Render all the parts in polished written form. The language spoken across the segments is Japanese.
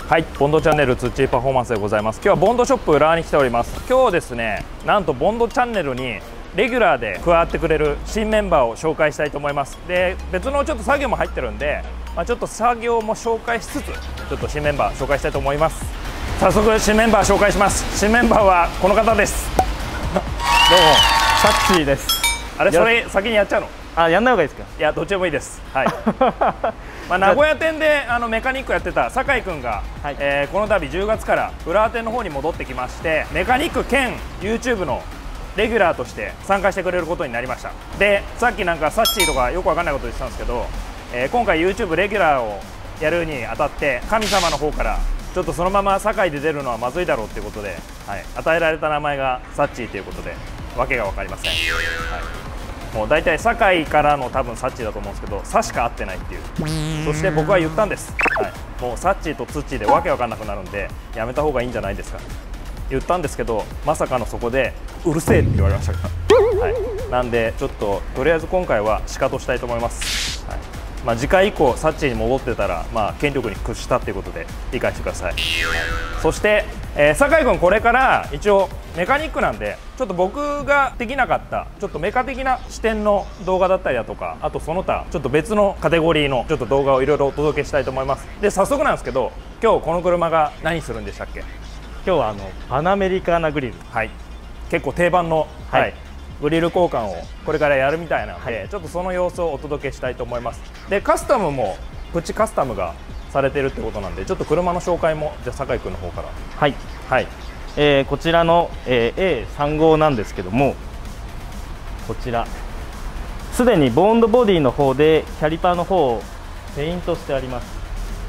はい、ボンドチャンネルツッチーパフォーマンスでございます。今日はボンドショップ浦和に来ております。今日ですね、なんとボンドチャンネルにレギュラーで加わってくれる新メンバーを紹介したいと思います。で、別のちょっと作業も入ってるんで、ちょっと作業も紹介しつつ、ちょっと新メンバー紹介したいと思います。早速新メンバー紹介します。新メンバーはこの方です。 どうも、サッチーです。 あれ、それ先にやっちゃうの？ あ、やんない方がいいですか？ いや、どっちでもいいです。はい。名古屋店でメカニックやってた酒井君が、はい、この度10月から浦和店の方に戻ってきまして、メカニック兼 YouTube のレギュラーとして参加してくれることになりました。で、さっきなんかサッチーとかよくわかんないこと言ってたんですけど、今回 YouTube レギュラーをやるにあたって神様の方からちょっとそのまま酒井で出るのはまずいだろうということで、はい、与えられた名前がサッチーということでわけが分かりません。はい、もう大体酒井からの多分サッチーだと思うんですけど、サしか合ってないっていう。そして僕は言ったんです。はい、もうサッチーとツッチーでわけわかんなくなるんでやめた方がいいんじゃないですか。言ったんですけど、まさかのそこでうるせえって言われましたから。はい、なんでちょっととりあえず今回はシカトしたいと思います。はい、次回以降サッチーに戻ってたら、権力に屈したということで理解してください。そして、酒井君これから一応メカニックなんで、ちょっと僕ができなかったちょっとメカ的な視点の動画だったりだとか、あとその他ちょっと別のカテゴリーのちょっと動画をいろいろお届けしたいと思います。で、早速なんですけど、今日この車が何するんでしたっけ？ 今日はパナメリカーナグリル、 はい、結構定番の、はい、グリル交換をこれからやるみたいなので、はい、ちょっとその様子をお届けしたいと思います。で、カスタムもプチカスタムがされてるってことなんで、ちょっと車の紹介もじゃあ酒井君の方から。 はい、はい、こちらの、A35 なんですけども、こちらすでにボンドボディの方でキャリパーの方をペイントしてあります。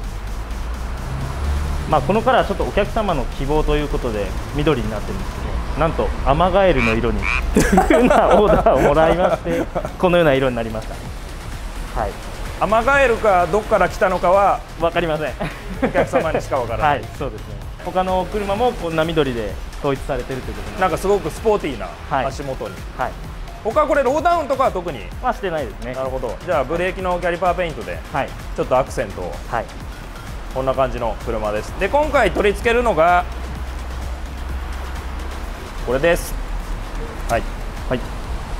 このカラーちょっとお客様の希望ということで緑になってるんですけど、なんとアマガエルの色にというふうなオーダーをもらいましてこのような色になりました。はい、 アマガエルかどっから来たのかは分かりません。 お客様にしか分からない。 はい、そうですね。他の車もこんな緑で統一されているということで、 なんかすごくスポーティーな足元に、はい、他これローダウンとかは特にはしてないですね。 なるほど。じゃあブレーキのキャリパーペイントでちょっとアクセントを、はい、こんな感じの車です。で、今回取り付けるのがこれです。はい、はい、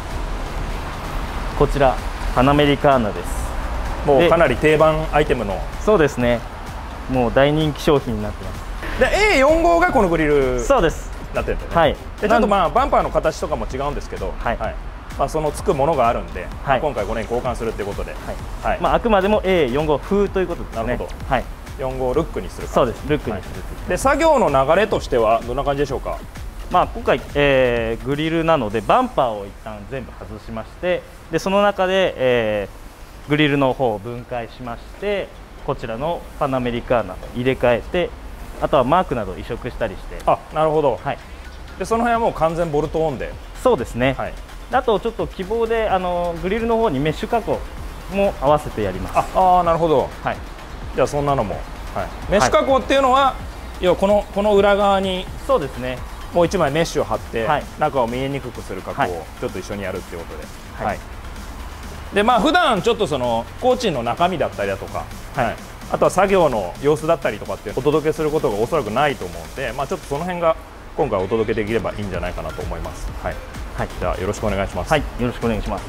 こちらパナメリカーナです。 もうかなり定番アイテムの。 そうですね、もう大人気商品になってます。 で、A45 がこのグリルそうですなってるんでね。 はい、 でちょっとバンパーの形とかも違うんですけど、はい、はい、そのつくものがあるんで、はい、今回5年交換するということで、はい、はい、あくまでも A45 風ということですね。 なるほど。はい、45ルックにする。 そうです、ルックにする。 はい、で、作業の流れとしてはどんな感じでしょうか？ 今回、グリルなのでバンパーを一旦全部外しまして、でその中で、グリルの方を分解しまして、こちらのパナメリカーナと入れ替えて、あとはマークなど移植したりして。 あ、なるほど。はい、でその辺はもう完全ボルトオンで。 そうですね。はい、あとちょっと希望でグリルの方にメッシュ加工も合わせてやります。 あ、なるほど。はい、じゃあそんなのも、はい、メッシュ加工っていうのは、要はこの裏側に。そうですね、もう1枚メッシュを貼って、はい、中を見えにくくする加工をちょっと一緒にやるっていうことで、はい、はい、で普段ちょっとその工賃の中身だったりだとか、はい、あとは作業の様子だったりとかってお届けすることがおそらくないと思うので、ちょっとその辺が今回お届けできればいいんじゃないかなと思います。はい、はい、じゃあよろしくお願いします。 はい、よろしくお願いします。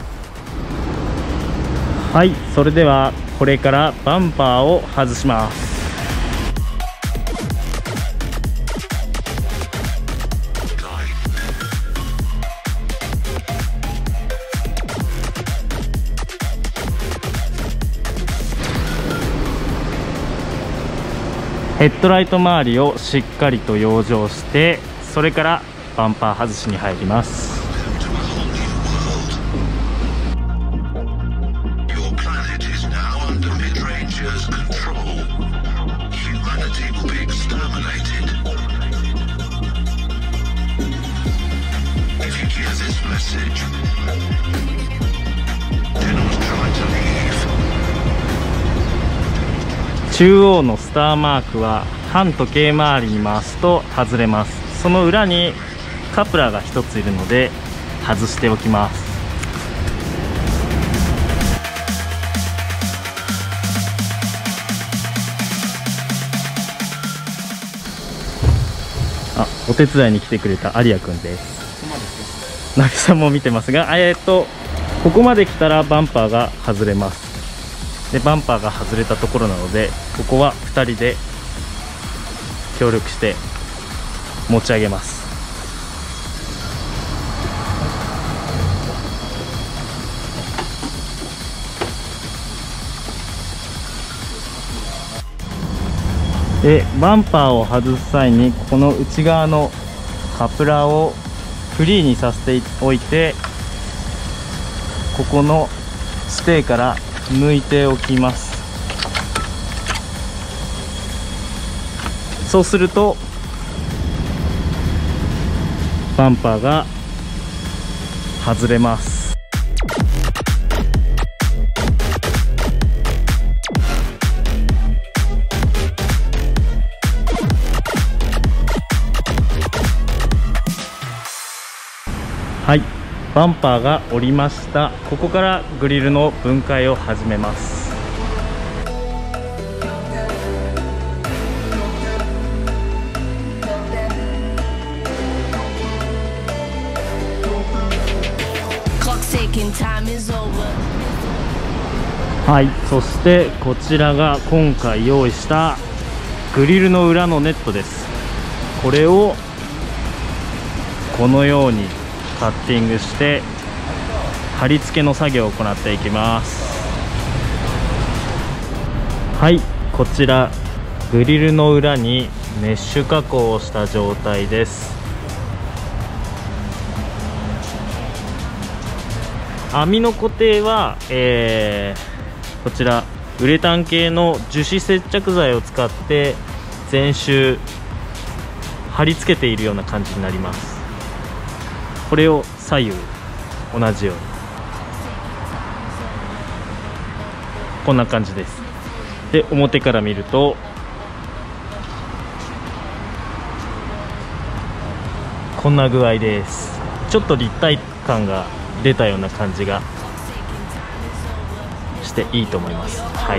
はい、それではこれからバンパーを外します。ヘッドライト周りをしっかりと養生して、それからバンパー外しに入ります。中央のスターマークは反時計回りに回すと外れます。その裏にカプラーが1ついるので外しておきます。 お手伝いに来てくれた有谷くんです。なべさんも見てますが、ここまで来たらバンパーが外れます。でバンパーが外れたところなので、ここは2人で協力して持ち上げます。でバンパーを外す際に、この内側のカプラーをフリーにさせておいて、ここのステーから抜いておきます。そうするとバンパーが外れます。はい、バンパーが降りました。ここからグリルの分解を始めます。はい、そしてこちらが今回用意したグリルの裏のネットです。これをこのようにカッティングして貼り付けの作業を行っていきます。はい、こちらグリルの裏にメッシュ加工をした状態です。網の固定は、こちらウレタン系の樹脂接着剤を使って全周貼り付けているような感じになります。これを左右同じようにこんな感じです。で表から見るとこんな具合です。ちょっと立体感が出たような感じがしていいと思います。はい。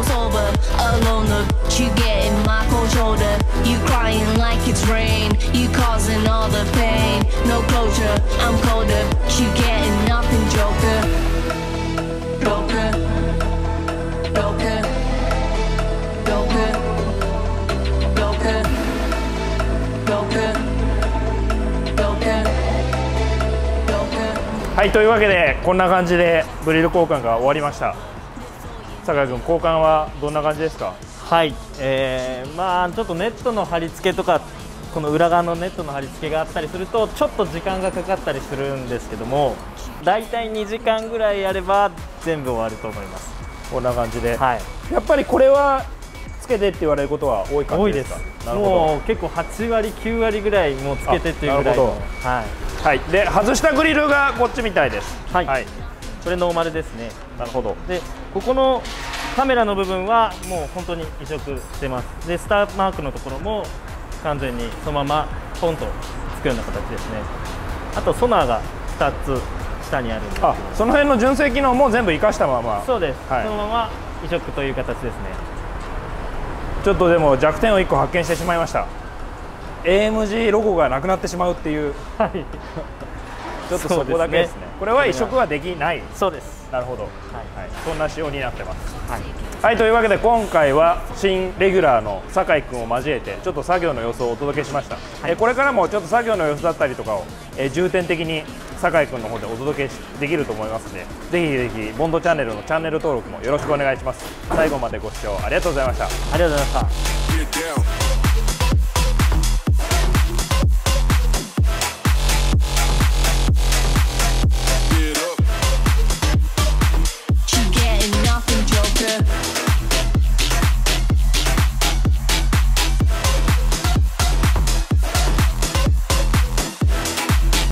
はい、というわけでこんな感じでグリル交換が終わりました。酒井君、交換はどんな感じですか？ はい、まあちょっとネットの貼り付けとか、この裏側のネットの貼り付けがあったりするとちょっと時間がかかったりするんですけども、だいたい2時間ぐらいやれば全部終わると思います。 こんな感じで、 はい、 やっぱりこれはつけてって言われることは多い感じですか？ 多いです。もう結構8割9割ぐらいもうつけてっていうぐらいの。 はい、で外したグリルがこっちみたいです。 はい、はい、これノーマルですね。 なるほど。 でここのカメラの部分はもう本当に移植してます。でスターマークのところも完全にそのままポンとつくような形ですね。あとソナーが2つ下にあるんですけど、 その辺の純正機能も全部生かしたまま。 そうです、はい、そのまま移植という形ですね。 ちょっとでも弱点を1個発見してしまいました。 AMG ロゴがなくなってしまうっていう、はい、ちょっとそこだけですね。これは移植はできない。 そうです。 なるほど、はい、そんな仕様になってます。はい、 はい、 というわけで今回は新レギュラーの酒井君を交えてちょっと作業の様子をお届けしました。はい、これからもちょっと作業の様子だったりとかを、重点的に酒井君の方でお届けできると思いますので、ぜひぜひボンドチャンネルのチャンネル登録もよろしくお願いします。最後までご視聴ありがとうございました。 ありがとうございました。